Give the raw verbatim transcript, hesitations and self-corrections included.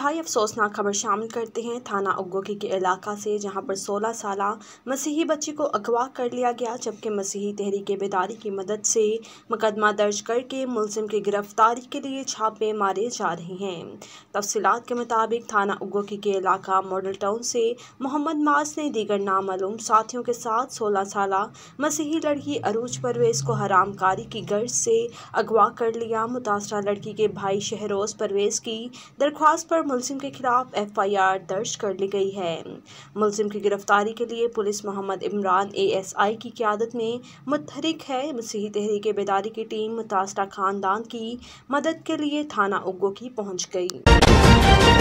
इंतहाई अफसोसनाक खबर शामिल करते हैं थाना उग्गोकी के इलाका से, जहां पर सोलह साला मसीही बच्ची को अगवा कर लिया गया, जबकि मसीही तहरीक बेदारी की मदद से मुकदमा दर्ज करके मुलजिम की गिरफ्तारी के लिए छापे मारे जा रहे हैं। तफसीलात के मुताबिक थाना उग्गोकी के इलाका मॉडल टाउन से मोहम्मद माज ने दीगर नामालूम साथियों के साथ सोलह साला मसीही लड़की अरूज परवेज को हरामकारी की गर्ज से अगवा कर लिया। मुतासरा लड़की के भाई शहरोज परवेज की दरख्वास्त पर मुलजिम के खिलाफ एफ आई आर दर्ज कर ली गई है। मुलजिम की गिरफ्तारी के लिए police Mohammad Imran A S I की क़यादत में मुतहरिक है। मसीही तहरीक बेदारी की टीम मुतासरा खानदान की मदद के लिए थाना उग्गोकी पहुंच गई।